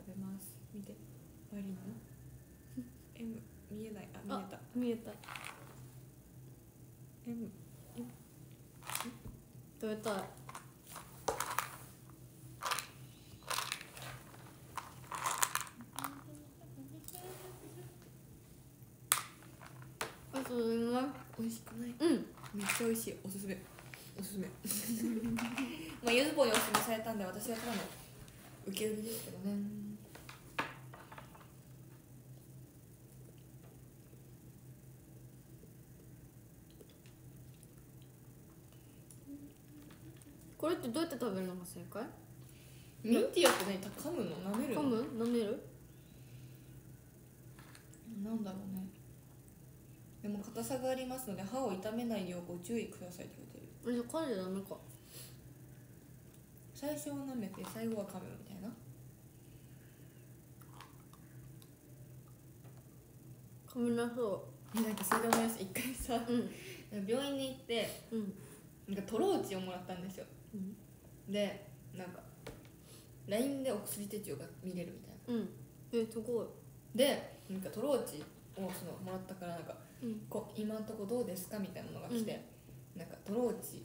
食べます。見て、マリンのM 見えない。あ、 見えた。 M 食べたい。あ、そううまい。 美味しくない？ うん。 めっちゃ美味しい。おすすめ。まあゆずぽんにおすすめされたんで私はただの受け売りですけどね。 これってどうやって食べるのが正解？ ミンティアって何？噛むの？舐めるの？ 舐める？ なんだろうね。でも硬さがありますので歯を痛めないようご注意くださいって書いてる。 じゃあ噛んじゃダメか。 最初は舐めて最後は噛むみたいな。 噛めなそなんかそれで思い出した。一回さ、病院に行って、なんかトローチをもらったんですよ。でなんか LINE でお薬手帳が見れるみたいな。 すごい。 でなんかトローチをそのもらったからなんか、今んとこどうですかみたいなのが来て、なんかトローチ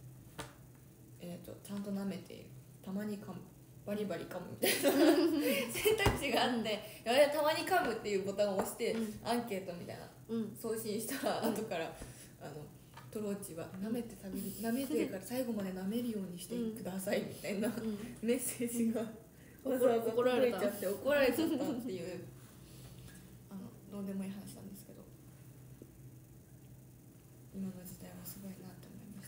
ちゃんと舐めている、たまに噛む、バリバリ噛むみたいな選択肢があって、たまに噛むっていうボタンを押して、アンケートみたいな、送信したら、後からトローチは舐めてるから最後まで舐めるようにしてくださいみたいな、メッセージがわざわざ怒られちゃったっていうどうでもいい話なんですけど、今の時代はすごいなって思いました。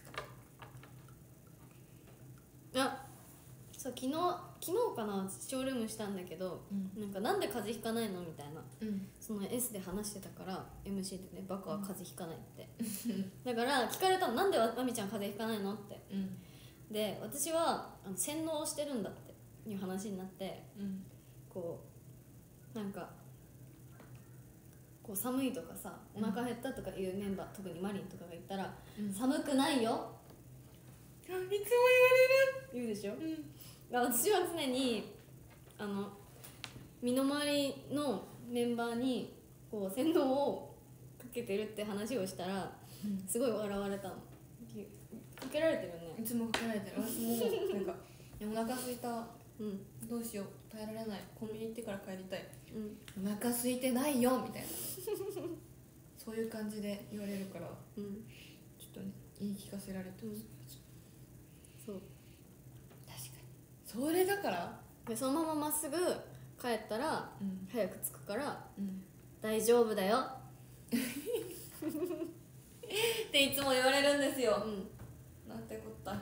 そう、昨日かな、ショールームしたんだけど、なんで風邪ひかないのみたいな、その S で話してたから MC でね、バカは風邪ひかないってだから聞かれたの、なんでまみちゃん風邪ひかないのって、で私は洗脳をしてるんだっていう話になって、こうなんかこう寒いとかさ、お腹減ったとかいうメンバー、特にマリンとかが言ったら、寒くないよいつも言うでしょ。私は常に身の回りのメンバーにこう洗脳をかけてるって話をしたら、すごい笑われたの。かけられてるよね。 いつもかけられてる。私もなんかお腹空いた、どうしよう、耐えられない、コンビニ行ってから帰りたい、お腹空いてないよみたいなそういう感じで言われるから、ちょっとね言い聞かせられてます、 そう、 確かにそれだからでそのまままっすぐ帰ったら、早く着くから、大丈夫だよっていつも言われるんですよ、なんてこった、は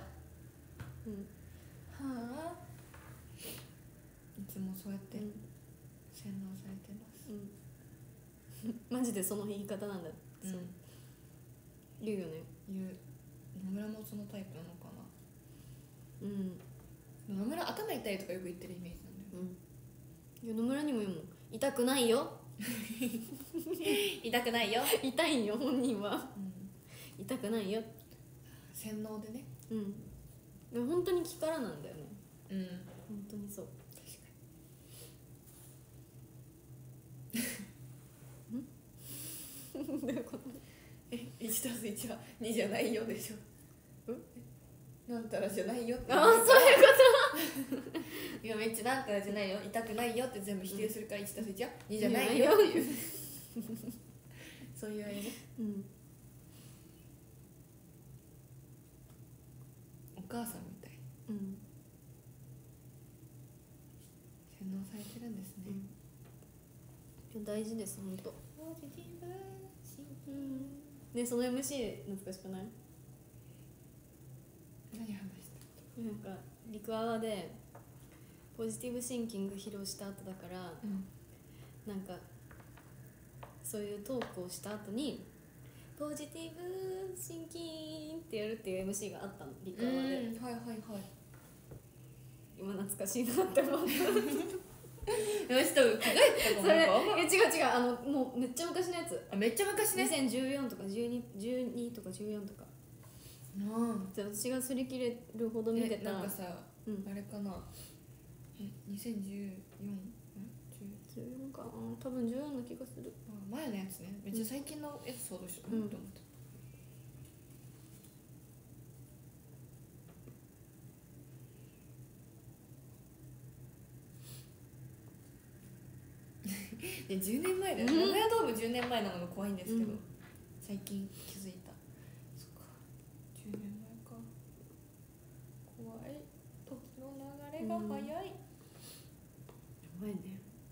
あ、いつもそうやって洗脳されてます、 マジでその言い方なんだ、そう言うよね。 言う。野村もそのタイプなのかな。野村頭痛いとかよく言ってるイメージなんだよ。 いや野村にも言うもん、痛くないよ痛くないよ痛いよ本人は、痛くないよ、 洗脳でね。 でも本当に気からなんだよね。本当にそう。確かにどういうこと？ 1+1 は2じゃないよでしょ。なんたらじゃないよって。 ああ、そういうこといやめっちゃなんたらじゃないよ、痛くないよって全部否定するから 1+1 は2じゃないよっていうそういうあれね。お母さんみたい。洗脳されてるんですね。 大事です、本当。ね、その MC 懐かしくない？ 何話した？ なんかリクアワでポジティブシンキング披露した後だから、なんかそういうトークをした後にポジティブシンキンってやるっていう MC があったの、リクアワで。 はいはいはい。 今懐かしいなって思った私多分着替えたかも。 それ違うもうめっちゃ昔のやつ。 めっちゃ昔ね。 2014とか12とか14とか。じゃあ私が擦り切れるほど見てた。 なんかさ、あれかな、 2014 かな、多分14の気がする。 前のやつね、めっちゃ最近のエピソードしかないと思った。で10年前だよ、名古屋ドーム10年前なのが怖いんですけど、最近気づいた。そっか、10年前か。怖い、時の流れが早い。やばいね。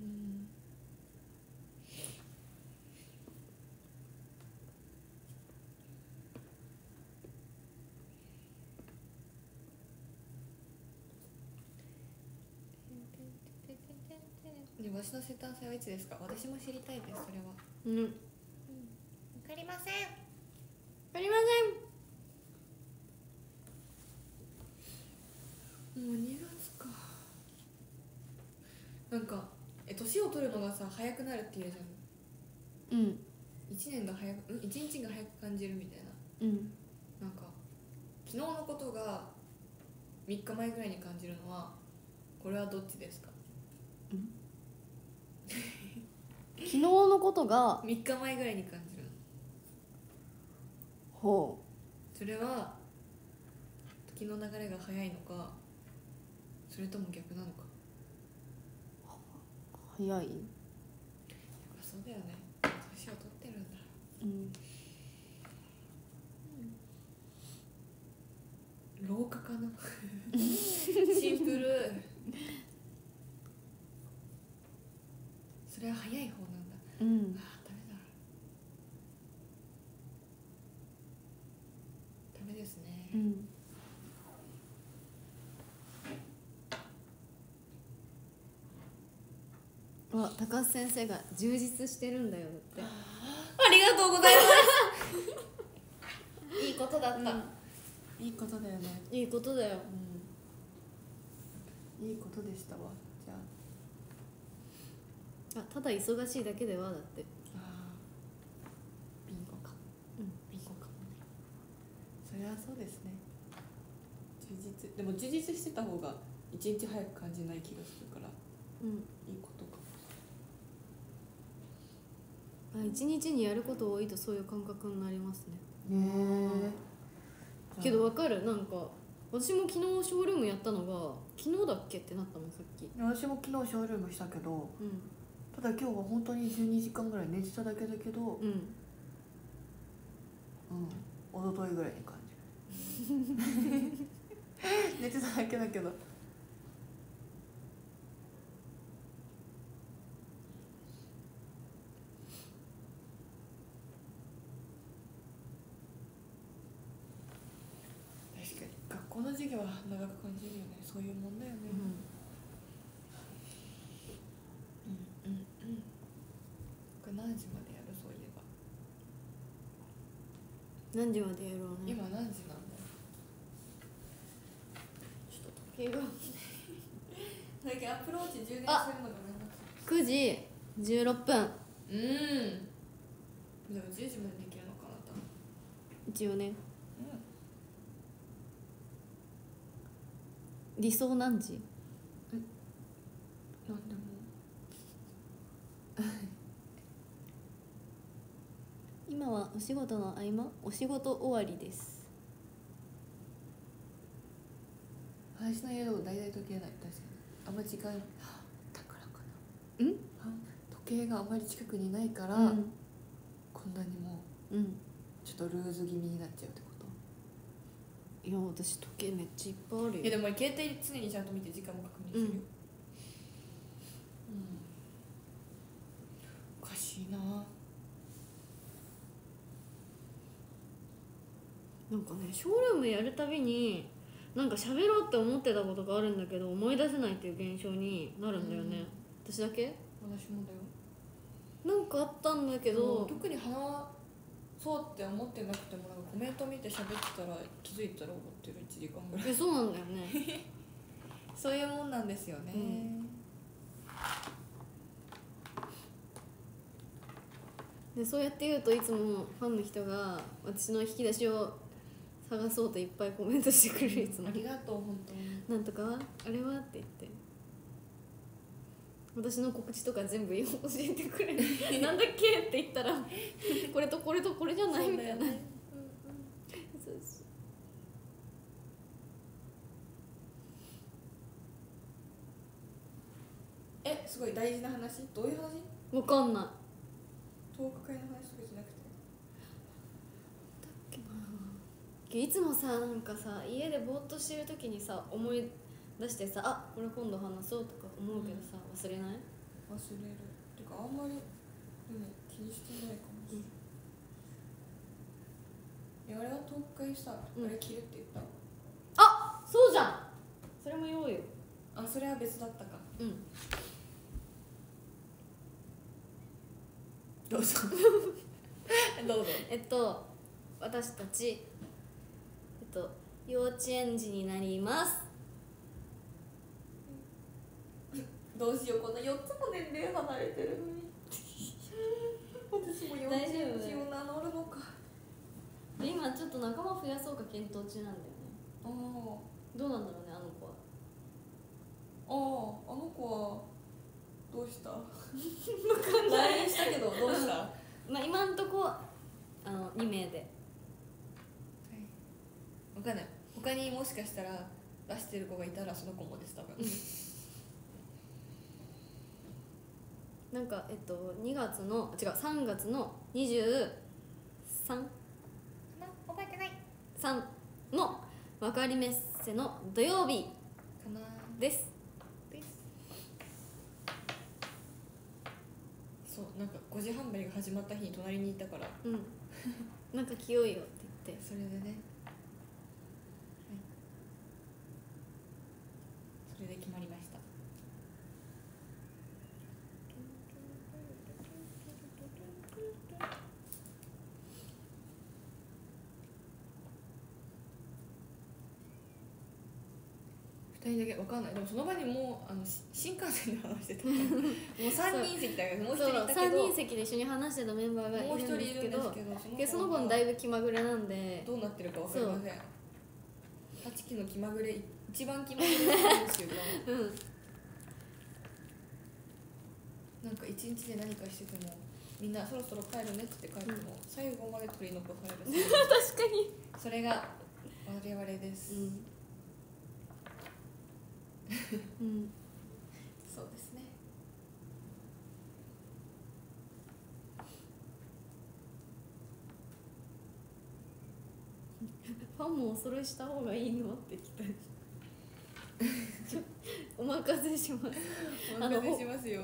で、わしの生誕祭はいつですか？私も知りたいです、それは。わかりません。 わかりません。もう2月か。なんか年を取るのがさ早くなるって言うじゃん。1年が早く、1日が早く感じるみたいな。なんか昨日のことが3日前ぐらいに感じるのは、これはどっちですか？ 昨日のことが 3日前ぐらいに感じるの。 ほう、それは時の流れが早いのか、それとも逆なのか。 早い。やっぱそうだよね、年を取ってるんだ。老化かな。シンプル。それは早い方なんだ。ダメだ。ダメですね。 高橋先生が充実してるんだよって。 ありがとうございます。いいことだった。いいことだよね。 いいことだよ。 いいことでしたわ。じゃあ、ただ忙しいだけではだって。 ビンゴか。ビンゴかもね。それはそうですね。充実、でも充実してた方が一日早く感じない気がするから、いいことかも。 一日にやること多いとそういう感覚になりますね。けど分かる、なんか私も昨日ショールームやったのが昨日だっけってなったもん、さっき。 私も昨日ショールームしたけど、ただ今日は本当に12時間ぐらい寝てただけだけど、おとといぐらいに感じる。寝てただけだけど。この授業は長く感じるよね。そういうもんだよね。これ何時までやる？そういえば何時までやろうね。 今何時なんだ？ ちょっと時計が最近アプローチ充電するのが 9時16分。 でも10時までできるのかな、多分。 一応ね。理想何時？ なんでも今はお仕事の合間、お仕事終わりです。 私の家でも大々時計ない。確かにあんまり時間だからかな。時計があまり近くにないから、こんなにもちょっとルーズ気味になっちゃうってこと？ いや、私時計めっちゃいっぱいあるよ。 いやでも携帯常にちゃんと見て時間も確認するよ。おかしいな。 なんかね、ショールームやるたびになんか喋ろうって思ってたことがあるんだけど思い出せないっていう現象になるんだよね。私だけ？ 私もだよ。 なんかあったんだけど、 特に話そうって思ってなくても、なんかコメント見て喋ってたら気づいたら終わってる。1時間ぐらい。 そうなんだよね。 そういうもんなんですよね。 でそうやって言うといつもファンの人が私の引き出しを探そうといっぱいコメントしてくれる。いつもありがとう。本当になんとかはあれはって言って、 私の告知とか全部教えてくれるなんだっけって言ったらこれとこれとこれじゃないみたいな、そうそうすごい大事な話？どういう話？ 分かんない。 10日会の話とかじゃなくていつもさなんかさ家でぼーっとしてる時にさ思い出してさあこれ今度話そうとか思うけどさ、忘れない？ 忘れるてかあんまりでも気にしてないかもしれない、あれは10日さ、あれ切るって言った？ あ、そうじゃん、それも言おうよ。 あ、それは別だったか。どうぞどうぞ。 私たち幼稚園児になります。 どうしよう、この4つも年齢離れてるのに私も幼稚園児を名乗るのか。 今ちょっと仲間増やそうか検討中なんだよね。 ああ、 どうなんだろうね、あの子は。 あの子はどうした？LINE したけどどうした？ まあ今んとこ2名で、 分かんない。他にもしかしたら出してる子がいたらその子もです多分。 なんか3月の23 覚えてない 3の分かりメッセの土曜日かなです。 そう、なんか5時半べりが始まった日に隣にいたから、 なんか来ようよって言って、 それでね、それで決まりました。2人だけ分かんない。でもその場にもう新幹線で話してたからもう3人席だけど、もう1人いたけど 3人席で一緒に話してたメンバーがいるんですけど、その子のだいぶ気まぐれなんでどうなってるか分かりません。8期の気まぐれ、一番気まぐれなんですよなんか一日で何かしててもみんなそろそろ帰るねって帰っても、最後まで取り残される確かにそれが我々です。そうですね。 ファンもお揃いした方がいいのって来たお任せします。 お任せしますよ。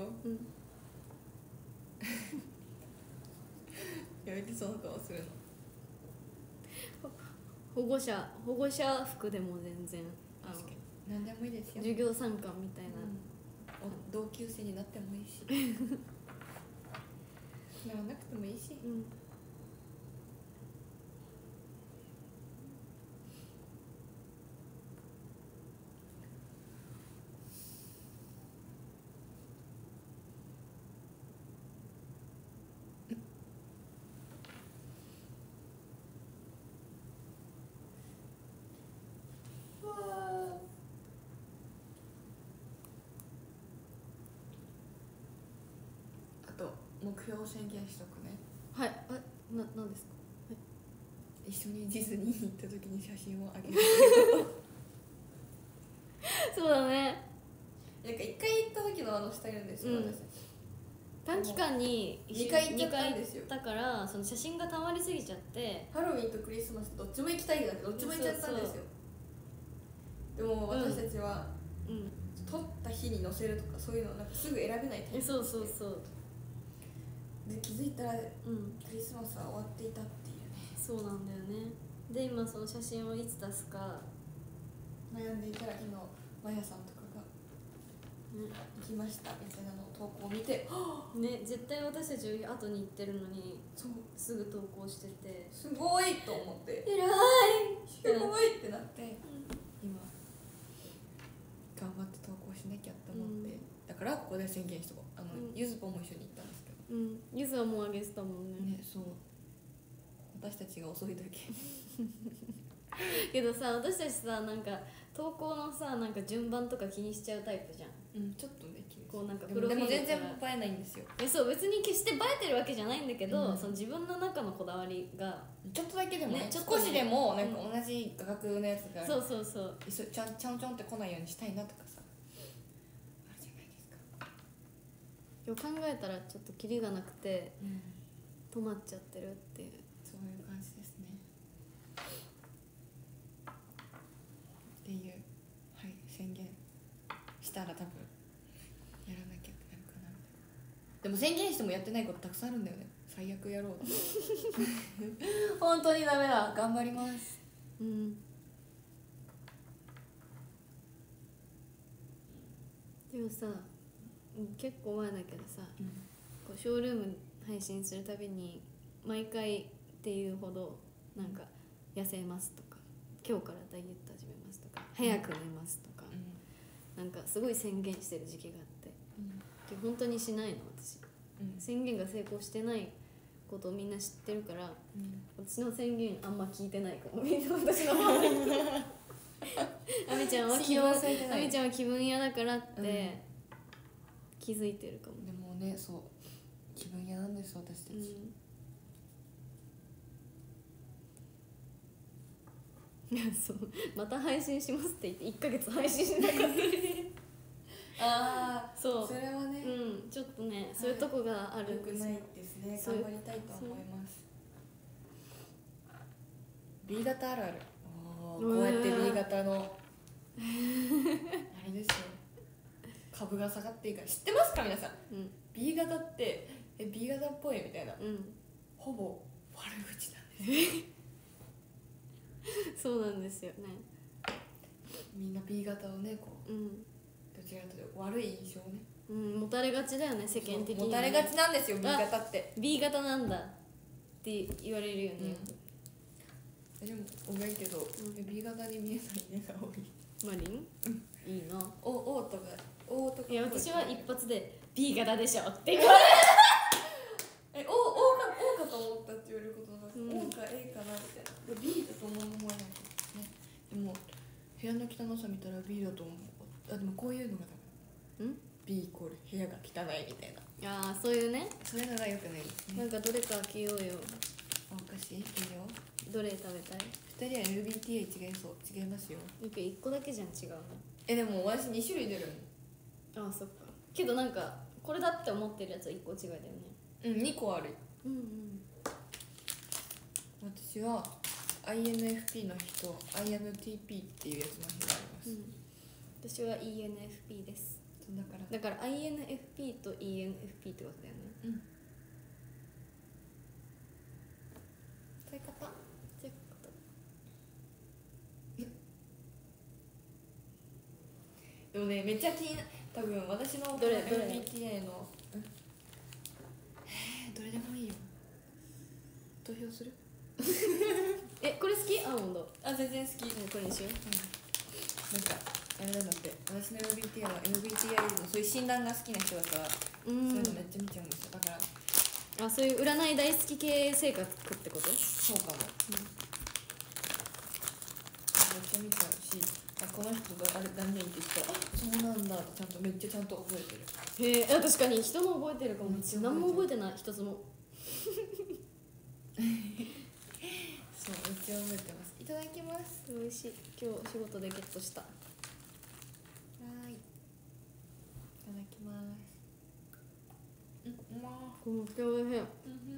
やめて、その顔するの。 保護者服でも全然何でもいいですよ。 授業参観みたいな、 同級生になってもいいしならなくてもいいし、目標を宣言しとくね。 はい。なんですか？ 一緒にディズニーに行った時に写真をあげるそうだね。 なんか1回行った時のスタイルですよ、私たち。 短期間に 2回行っちゃったんですよ。 だからその写真がたまりすぎちゃって、 ハロウィンとクリスマスどっちも行きたいんだけどどっちも行っちゃったんですよ。でも私たちは、撮った日に載せるとかそういうのなんかすぐ選べないタイプ。 そうで気づいたら、クリスマスは終わっていたっていうね。 そうなんだよね。で今その写真をいつ出すか悩んでいたら昨日マヤさんとかが、行きましたみたいなのを投稿を見てね、絶対私たちより後に行ってるのにそうすぐ投稿してて、 すごいと思って偉いすごいってなって、今頑張って投稿しなきゃって思って、だからここで宣言しとこう。ゆずぽんも一緒に行ったんですけど、 ゆずはもうあげてたもんね。 そう、私たちが遅いだけけどさ、私たちさ、なんか投稿のさ、なんか順番とか気にしちゃうタイプじゃん。 ちょっとね気ですこうなんかでも全然映からえないんですよ。 そう別に決して映えてるわけじゃないんだけど、 うんその自分の中のこだわりがちょっとだけでもねねちょっとね少しでもなんか同じ画角のやつがそうそうそうちゃんちゃんって来ないようにしたいなとかさあるじゃないですか。 今日考えたらちょっとキリがなくてうん止まっちゃってるっていう。 そういう感じですね。っていう、はい、宣言したら多分やらなきゃってなるかな。でも宣言してもやってないことたくさんあるんだよね。最悪やろうだ本当にダメだ。頑張ります。 うんでもさ結構前だけどさ、こうショールーム配信するたびに毎回っていうほどなんか痩せますとか今日からダイエット始めますとか早く寝ますとか、なんかすごい宣言してる時期があって、本当にしないの私、宣言が成功してないことをみんな知ってるから、私の宣言あんま聞いてないかも。みんな私の方にあみちゃんは気分屋だからって気づいてるかも。 でもね、そう気分屋なんです私たち、 いやそうまた配信しますって言って1ヶ月配信しなかったああそうそれはね、 ちょっとね、そういうとこがあるよくないですね。頑張りたいと思います。 B 型あるある。こうやって B 型のあれですよ、株が下がっていくから知ってますか皆さん、B 型ってB 型っぽいみたいな、ほぼ悪口なんですそうなんですよね。 みんな B 型をねこう、どちらかというと悪い印象をね、 持たれがちだよね世間的に、 持たれがちなんですよ B 型って。 B 型なんだって言われるよね、 でも多いけど、B 型に見えないねが多い。 マリン、いいな。 O とかいや私は一発で B 型でしょって言われる。O かと思ったって言われることなかった、O か A かなみたいな。で B だと思わないですね。でも部屋の汚さ見たら B だと思う。でもこういうのがダメ。B イコール部屋が汚いみたいな。 ああそういうね、 そういうのが良くないですね。 なんかどれか着ようよ。 お菓子いいよ。 どれ食べたい 2人は MBTI 違いそう。違いますよ。 1個だけじゃん違うの。 でも私2種類出るもん。ああそっか。けどなんかこれだって思ってるやつは1個違いだよね。 2個ある。私は INFP の人、INTP っていうやつの人があります。 私は ENFP です。だから INFP と ENFP ってことだよね。 そういう方。でもねめっちゃ気にな多分私の MBTI のどれでもいいよ。投票する？ これ好き？アーモンド。 全然好き。 これにしよう。 なんかあれなんだって、私の MBTI は MBTI のそういう診断が好きな人だから、そういうのめっちゃ見ちゃうんですよ。だからそういう占い大好き系性格ってこと？ そうかも、めっちゃ見ちゃうし、この人があれ何年って言ったらそうなんだってめっちゃちゃんと覚えてる。 へえ、確かに人の覚えてるかも。何も覚えてない、一つも。 そうめっちゃ覚えてます。いただきます。 美味しい。今日仕事でゲットした。 はい、いただきます。 この今日おいしい。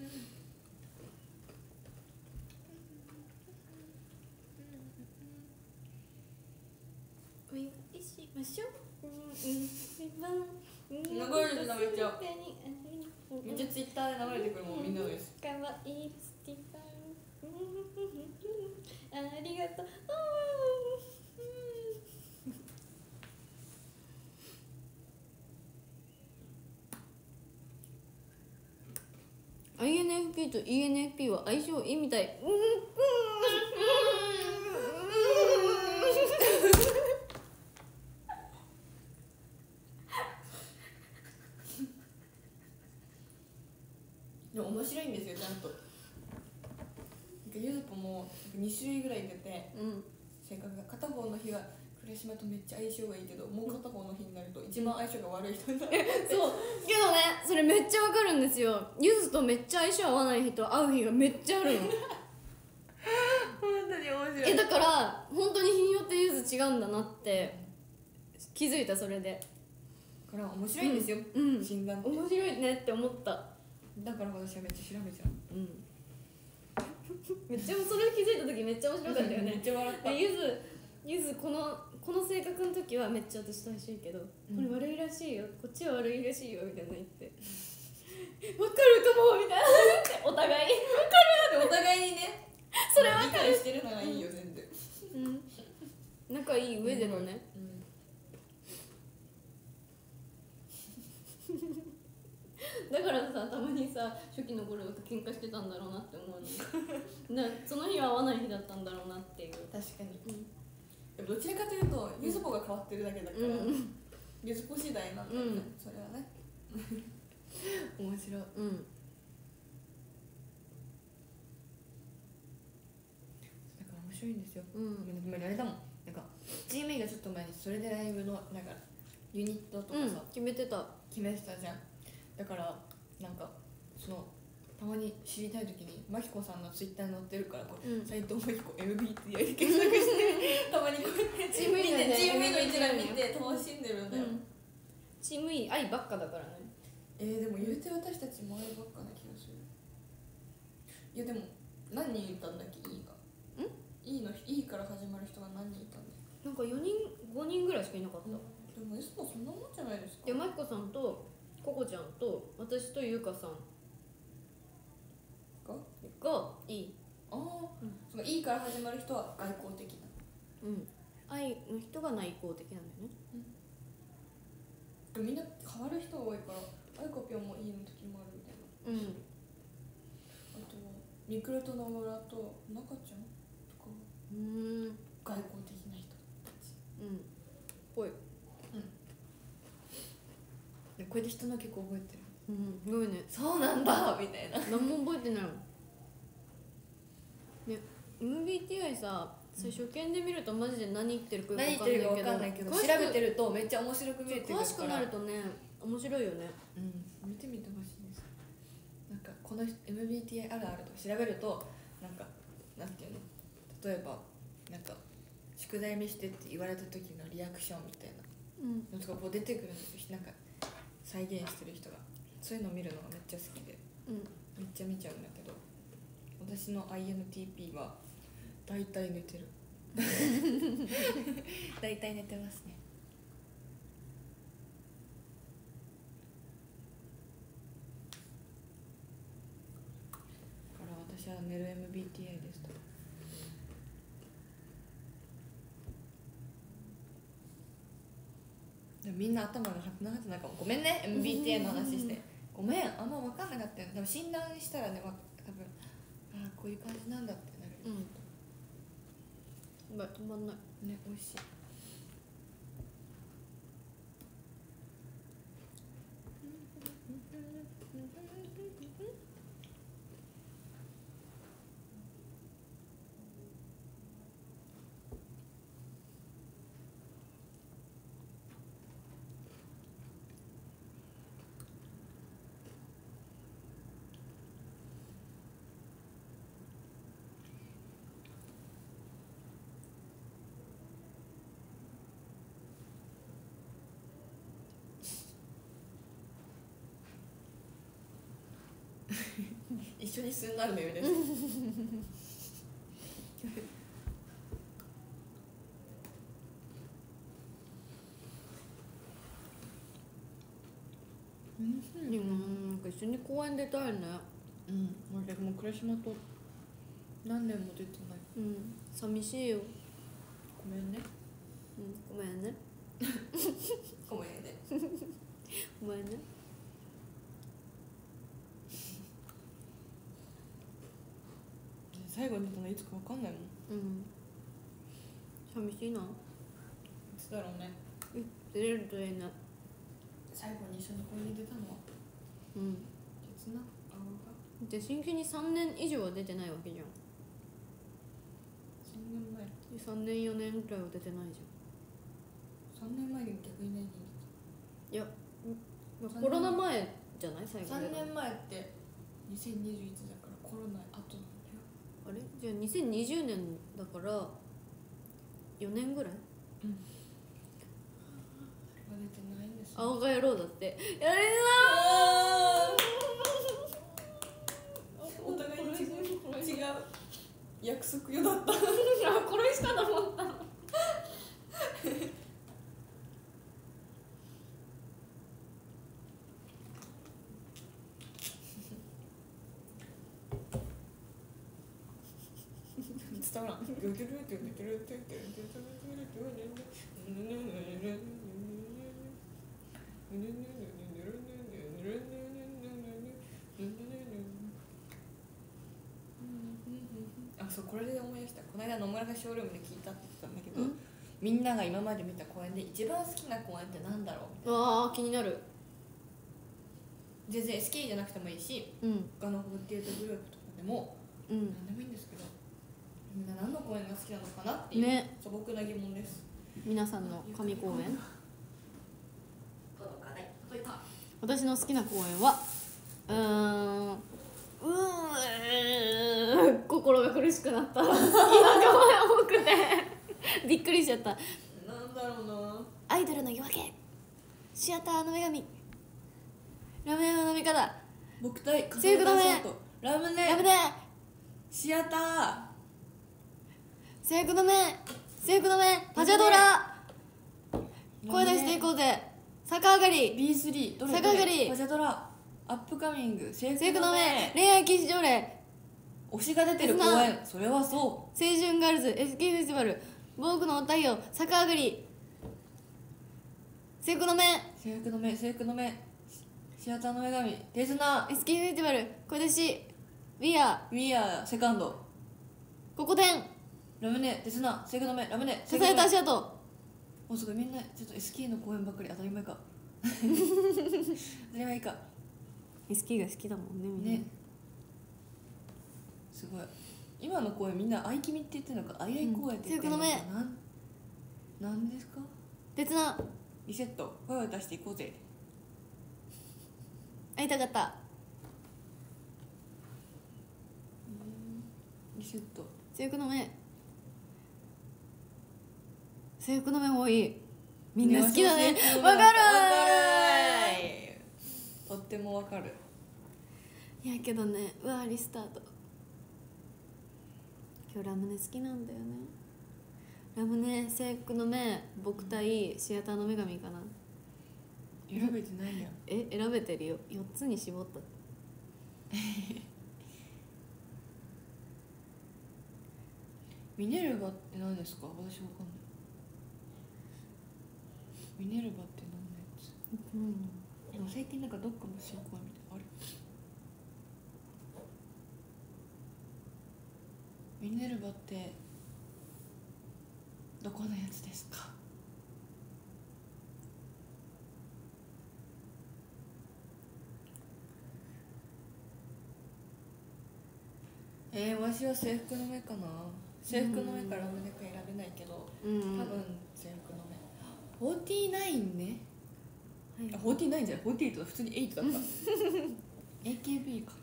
お祝いしましょう。 流れてためっちゃツイッターで流れてくるもん、みんなのやつ。 かわいいスティファン、ありがとう。INFP と ENFP は相性いいみたい。 でも面白いんですよ、ちゃんと。ゆずぽも2種類ぐらい出て、性格が片方の日が倉島とめっちゃ相性がいいけど、もう片方の日になると一番相性が悪い人になるそうけどね、それめっちゃわかるんですよ。ゆずとめっちゃ相性合わない日と会う日がめっちゃあるの本当に面白い。 だから本当に日によってゆず違うんだなって気づいた。それでだから面白いんですよ、診断って面白いねって思った。 だから私はめっちゃ調べちゃう。 めっちゃそれ気づいた時めっちゃ面白かったよね。 めっちゃ笑った。 ゆずこの性格の時はめっちゃ私と一緒いけど、これ悪いらしいよ、こっちは悪いらしいよみたいな言ってわかるかもみたいなお互いお互いにね、 それは理解してるのがいいよ全然。 仲いい上でのね、だからさ、たまにさ初期の頃と喧嘩してたんだろうなって思うのその日は合わない日だったんだろうなっていう。 確かに、どちらかというとゆずぽが変わってるだけだから、ゆずぽ次第なんだよね、それはね面白い。だから面白いんですよ。でもあれだもん、なんかチーム E がちょっと前にそれでライブのなんかユニットとかさ、 決めてたじゃん。だからなんかそのたまに知りたい時にマキコさんのツイッターに載ってるから、斎藤真希子 MBTI で検索してたまにこうやってチーム E の一覧見て楽しんでるんだよ。 チーム E 愛ばっかだからね。 でも言うて私たちも愛ばっかな気がする。いやでも何人いたんだっけ E が。E から始まる人が何人いたんだっけ。 なんか4人5人ぐらいしかいなかった。 でもエスポそんなもんじゃないですか。 でマキコさんとココちゃんと私とゆかさんがいい。 その E から始まる人は外交的な。 愛の人が内向的なんだよね。 でもみんな変わる人が多いから、アイコピョンも E の時もあるみたいな。あとはミクルと野村と中ちゃんとか外交的な人たち。 ぽい。 これで人の結構覚えてる。 すごいね。 そうなんだみたいな。 何も覚えてないもんね。MBTI さ、初見で見るとマジで何言ってるか分かんないけど、 調べてるとめっちゃ面白く見えてくるから、 詳しくなるとね面白いよね。 見てみてほしいです。なんかこの MBTI あるあるとか調べると、なんていうの、例えばなんか宿題見してって言われた時のリアクションみたいなのとかこう出てくるんですよ。なんか再現してる人が、そういうのを見るのがめっちゃ好きで、めっちゃ見ちゃうんだけど、私の INTP は大体寝てる大体寝てますね。だから私は寝る MBTI ですと。でもみんな頭がハテナハテナかも。ごめんね MBTI の話してごめん、あんま分かんなかったよ。でも診断したらね、多分こういう感じなんだってなる。 止まんないね、美味しい。一緒にすんなるのよねでもなんか一緒に公園出たいね。 私も倉島と何年も出てない。 寂しいよ。 ごめんね。 ごめんねごめんねごめんね。 最後に出たのいつか分かんないもん。 寂しいな。いつだろうね。 出れるといいね。 最後に一緒に公園に出たのは鉄な青がで新規に3年以上は出てないわけじゃん。 3年前。 3年4年くらいは出てないじゃん。 3年前に逆に何？ いやコロナ前じゃない最後。 3年前って2021だからコロナ後なんだよ。 あれじゃあ2020年だから4年ぐらい。 まだ出てないんです、ね、 青がやろうだってやれなお互い違う約束よだった。これしかと思ったの。 伝わらん。あ、そう、これで思い出した。この間野村がショールームで聞いたって言ってたんだけど、みんなが今まで見た公演で一番好きな公演ってなんだろう。 ああ気になる。 全然 SK じゃなくてもいいし、他の48グループとかでも、何でもいいんですけど、みんな何の公演が好きなのかなっていう、ね、素朴な疑問です。 皆さんの神公演。 届かない。届いた。 私の好きな公演は心が苦しくなった。今が多くてびっくりしちゃった。 なんだろうな。 アイドルの夜明け、シアターの女神、ラムネの飲み方、 僕対制服の目、 ラムネ、シアター、 制服の目、パジャドラ、声出していこうぜ、逆上がり、 B3、 逆上がり、 パジャドラ、アップカミング、制服の目、恋愛禁止条例、 推しが出てる公演、それはそう、 青春ガールズ、SK フェスティバル、僕の太陽、逆上がり、制服の目、 シアターの女神、手綱、 SK フェスティバル、声出し、We are セカンド、 ここでん、 ラムネ、手綱、制服の目、ラムネ、 支えた足跡。 もうすごいみんなちょっと SK の公演ばっかり。当たり前か当たり前か。 SK が好きだもんねみんな。 ね、すごい。今の公演みんな愛君って言ってるのか、愛々公演って言ってるのか、なんですか。 鉄なリセット、声を出していこうぜ。 会いたかった。 リセット、 制服の目もいい。みんな好きだね。わかるとってもわかる。 いやけどね、リスタート。今日ラムネ好きなんだよね。ラムネ、制服の目、僕対シアターの女神かな。 選べてないやん。 選べてるよ。4つに絞ったミネルヴァって何ですか。私わかんない。ミネルヴァって何のやつ。でも最近なんかどっかの進行みたいなあれ。ミネルヴァってどこのやつですか。私は制服の目かな。制服の目かラムネか選べないけど、多分制服の目。49ね、49じゃない、48だ、普通に8だったAKB か。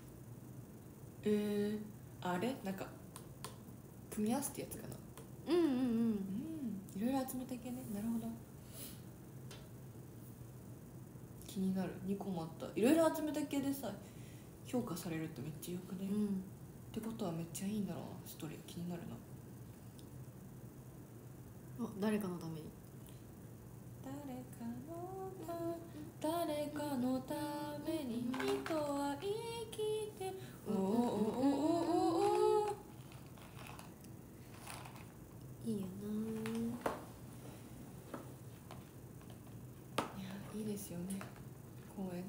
あれなんか組み合わせってやつかな。いろいろ集めた系ね。なるほど、気になる。2個もあった。いろいろ集めた系でさ評価されるってめっちゃよくね、ってことはめっちゃいいんだろうな。ストーリー気になるな。 誰かのために、 誰かのために人は生きて、 いいよな。いや、いいですよね、公演って。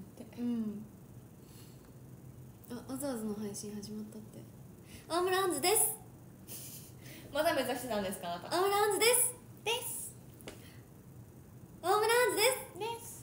アザーズの配信始まったって。アームランズです。 まだ目指してたんですか、あなた。 アームランズですアームランズです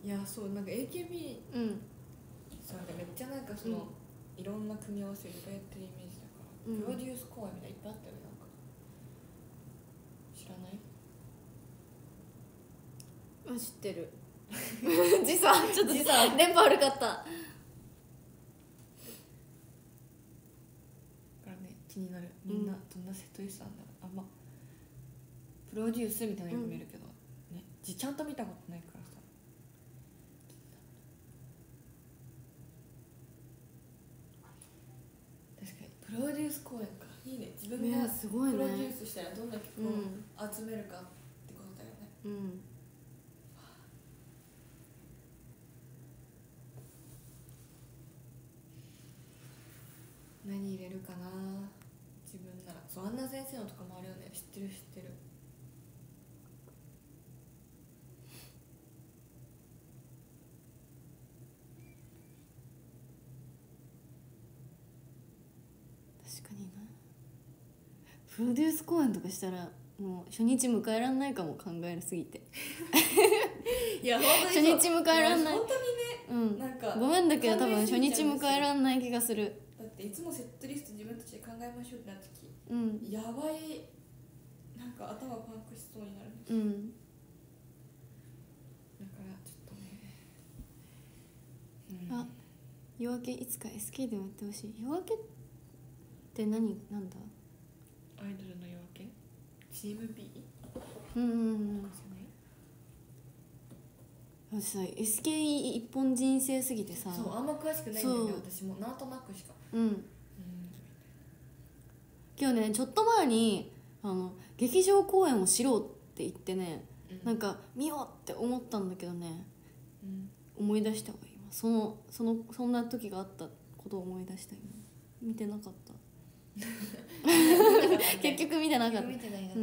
やそうなんか AKB さめっちゃなんかその、いろんな組み合わせいっぱいやってるイメージだから、プロデュース公演みたいないっぱいあったよね。なんか知らない？ 知ってる時差ちょっと電波悪かったからね、気になる。みんなどんなセットリストなんだろう。あんまプロデュースみたいなのよく見るけど、ね、ちゃんと見たことないからさ。確かにプロデュース公演か、いいね。自分がプロデュースしたらどんな曲を集めるかってことだよね。何入れるかな自分なら。そう、アンナ先生のとかもあるよね。知ってる知ってる。 確かにな。プロデュース公演とかしたらもう初日迎えらんないかも、考えるすぎていや本当に初日迎えらんない。 本当にね、なんかごめんだけど多分初日迎えらんない気がする。 だっていつもセットリスト自分たちで考えましょうってなった時、やばい、なんか頭パンクしそうになるんですよ。だからちょっとね、 あ、夜明けいつか SK でもやってほしい。夜明けってなんだ？ アイドルの夜明け CMB？ 私さ SK 一本人生すぎてさ、 そうあんま詳しくないんだよね。私もなんとなくしか。 今日ねちょっと前に劇場公演をしろって言ってね、なんか見ようって思ったんだけどね、思い出したわ今。そんな時があったことを思い出した今。見てなかった結局見てなかった。 見てないな。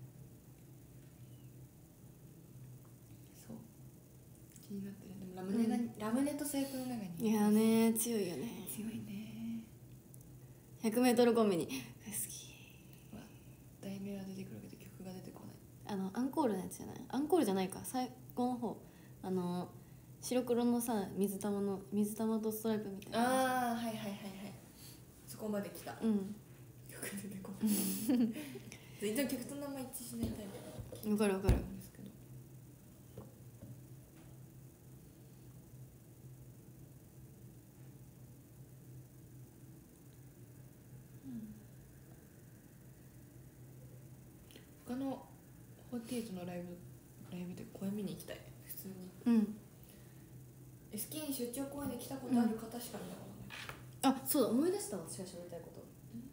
そう気になってる。でもラムネと制服の中に。 いやね、強いよね。 強いね。 100m コンビニ好き。 題名は出てくるけど曲が出てこない。 アンコールのやつじゃない？アンコールじゃないか、最後の方、白黒のさ水玉とストライプみたいな。 ああはいはいはいはい、そこまで来た。曲出てこない全然曲と名前一致しないタイプ。 わかるわかる。 他の48のライブで公演見に行きたい。普通に。SK に出張公演で来たことある方しか見たことない。 あ、そうだ、思い出した。私が喋りたいこと。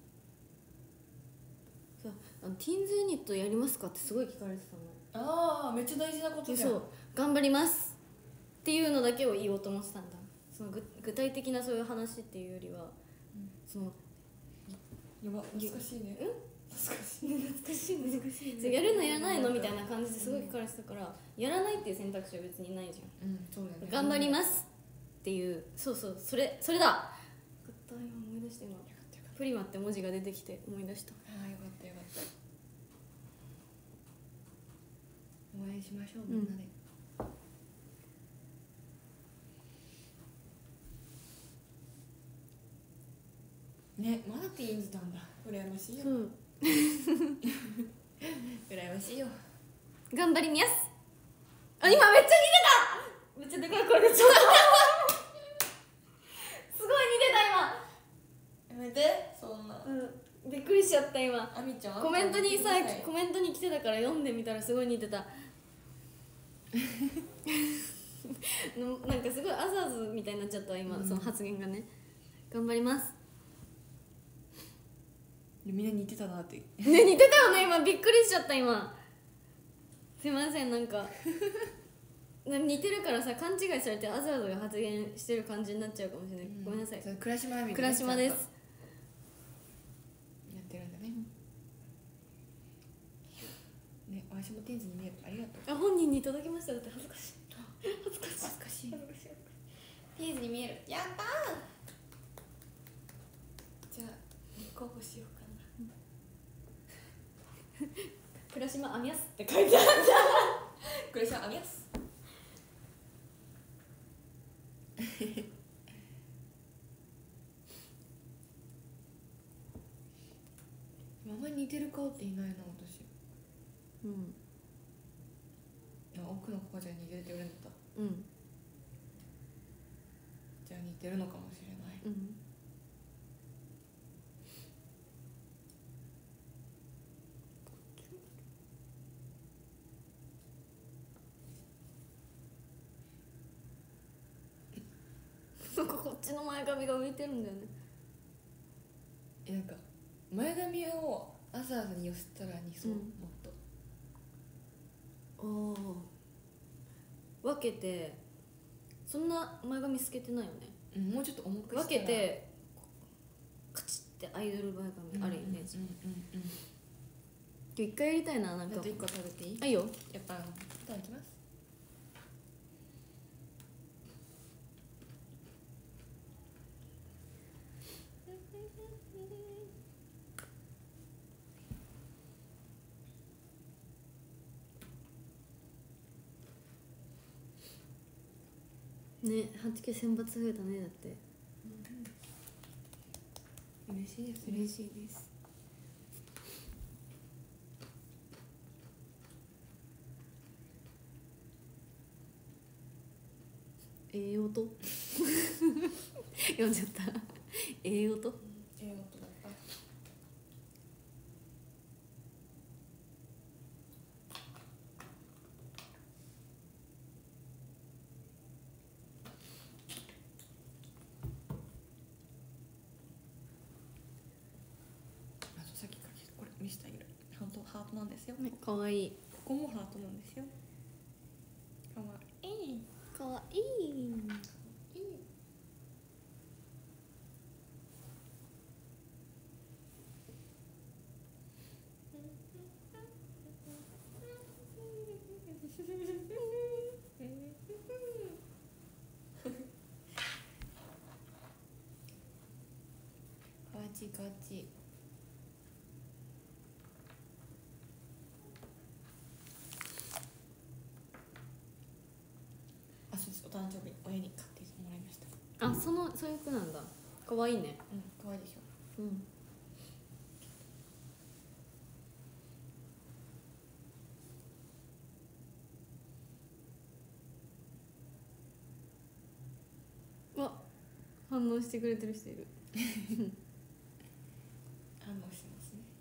さ、ティーンズユニットやりますかってすごい聞かれてたの。 ああ、めっちゃ大事なことじゃん。 そう、頑張りますっていうのだけを言おうと思ってたんだ。その具体的なそういう話っていうよりは、そのやば、難しいね。難しいね。やるのやらないのみたいな感じですごい聞かれてたから、やらないっていう選択肢は別にないじゃん。 そうだね。 頑張りますっていう、そうそれだ。今思い出して今プリマって文字が出てきて思い出した。 ああ、よかったよかった。応援しましょうみんなで。ね、まだティーンズなんだ。羨ましいよ。羨ましいよ。 頑張ります。あ、今めっちゃ似てた。めっちゃでかい声出ちゃったすごい似てた今。 やめて、そんな。 びっくりしちゃった今。 あみちゃん。 コメントに来てたから読んでみたらすごい似てたなんかすごいアザーズみたいになっちゃった今、その発言がね。頑張ります。 みんな似てたなってね、似てたよね今。びっくりしちゃった今。すいません、なんか似てるからさ、勘違いされてアザードが発言してる感じになっちゃうかもしれない、ごめんなさい。 倉島亜美倉島です。 やってるんだね。ね、私もティーンズに見える。ありがとう。 あ、本人に届きました。だって恥ずかしい。 ティーンズに見える。やったー。じゃあ立候補しようかな。 倉島アミャスって書いてあるじゃん。 倉島アミャス。 あんまり似てる顔っていないな私。 うん。 奥の子じゃ似てるって言われるんだった。 うん。 じゃあ似てるのかもしれない。 うん。なんかこっちの前髪が浮いてるんだよね。 なんか前髪をわざわざ寄せたら似そう、もっと。 おお。分けて、そんな前髪透けてないよね。 もうちょっと重くしたら分けてカチッてアイドル前髪あるイメージ。一回やりたいな。なんかあと1個食べていい？ あ、いいよ。 やっぱいただきます。 ね、8K 選抜増えたね。だって、 嬉しいですね。 嬉しいです。ええ音読んじゃった。ええ音。 音だった。さっきかけこれ見せてあげる。本当ハートなんですよ。 ね、かわいい。 ここもハートなんですよ。かわいい。 かわいい。 ガチガチ。あ、そうです。お誕生日親に買ってもらいました。 あ、そういう服なんだ。かわいいね。 可愛いでしょ。 うん。わ、反応してくれてる人いる。 反応してますね。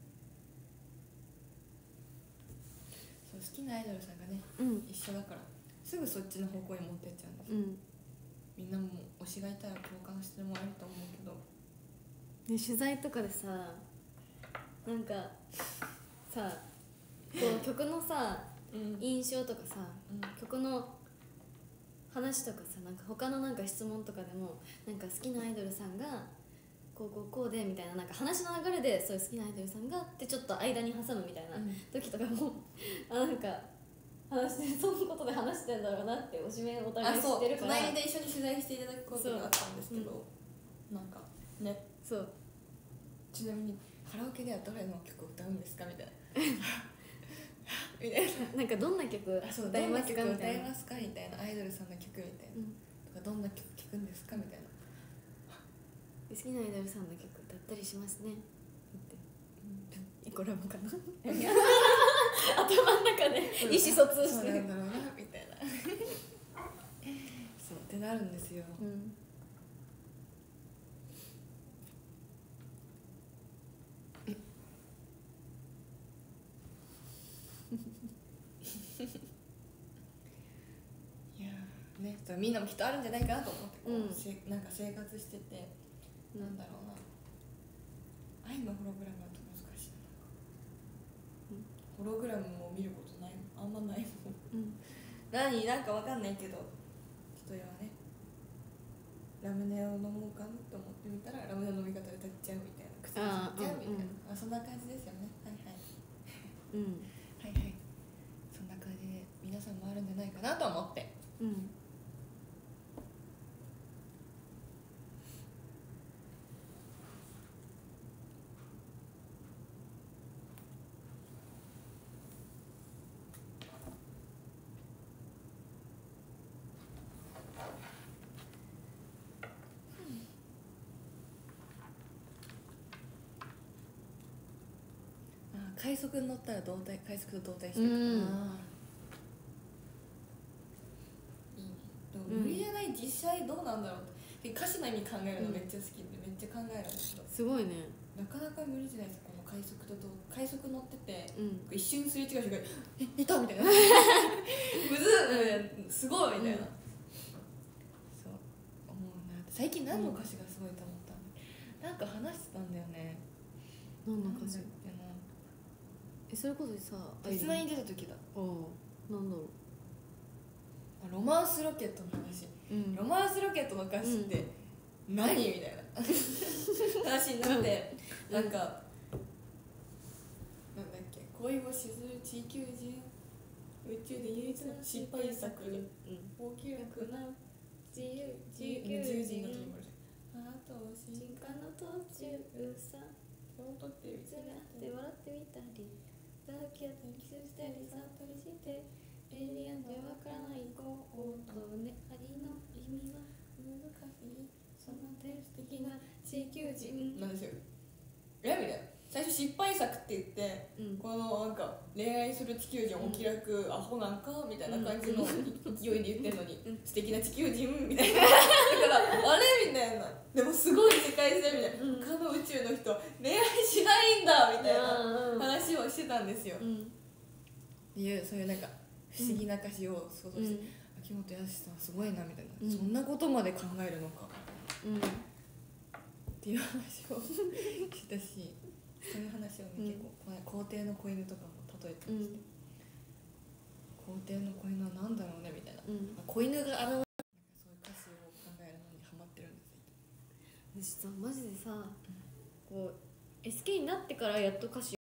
そう、好きなアイドルさんがね、一緒だからすぐそっちの方向に持ってっちゃうんですよ。みんなも推しがいたら共感してもらえると思うけど、 ね、取材とかでさ、なんかさ、こう曲のさ、印象とかさ、曲の話とかさ、なんか他のなんか質問とかでも、なんか好きなアイドルさんがこうでみたいな、なんか話の流れでそういう好きなアイドルさんがってちょっと間に挟むみたいな時とかも、なんか話してそのことで話してんだろうなって、おしめお互い知ってるから。 隣で一緒に取材していただくことがあったんですけど、なんかね、 そう、 ちなみにカラオケではどれの曲を歌うんですかみたいなみたいな、 なんかどんな曲歌いますかみたいな、 アイドルさんの曲みたいな、とかどんな曲聴くんですかみたいな、 好きなアイドルさんの曲歌ったりしますねって、コラボかな頭の中で意思疎通してる。 そうなんだろうなみたいなそうってなるんですよ。いやね、みんなもきっとあるんじゃないかなと思って、なんか生活してて、なんだろうな、愛のホログラムだと難しいな、ホログラムも見ることないもん、あんまないもん、なんかわかんないけど、一人はね、ラムネを飲もうかなと思ってみたら、ラムネの飲み方で歌っちゃうみたいな、口にしちゃうみたいな、そんな感じですよね。はいはいはいはい、そんな感じで皆さんもあるんじゃないかなと思って、 快速に乗ったら快速と動体してるから、いいね。でも無理じゃない、実際どうなんだろうって歌詞の意味考えるのめっちゃ好きで、めっちゃ考えるんですけど、 すごいね。 なかなか無理じゃないですか。この快速乗ってて、一瞬すれ違う人がいたみたいなむずっ、すごいみたいな、そう思うな。最近何の歌詞がすごいと思ったんだ、なんか話してたんだよね。 何の歌詞？それこそさ、 鉄腕に出た時だ。 なんだろう、ロマンスロケットの話、ロマンスロケットの歌詞って何みたいな話になって、なんかなんだっけ、恋をしずる地球人、宇宙で唯一の失敗作、大きくな自由人の気持ち、あと進化の途中さ、そうとってみたり笑ってみたり、だけどキスしたりさっぱりして、エイリアンでわからないことね、ありの意味は難しい、その素敵な地球人なんですよ。みたいな。最初失敗作って言って、このなんか恋愛する地球人お気楽、アホなんかみたいな感じの勢いで言ってんのに、素敵な地球人みたいなだからあれみたいな、でもすごい世界線みたいな、他の宇宙の人恋愛しないんだみたいな話をしてたんですよ。っていうそういうなんか不思議な歌詞を想像して、秋元康さんすごいなみたいな、そんなことまで考えるのかっていう話をしたし、そういう話をね、結構皇帝の子犬とかも例えてまして、皇帝の子犬は何だろうねみたいな、子犬が現れる、そういう歌詞を考えるのにハマってるんですよ。 私さ、マジでさ、こう SK になってからやっと歌詞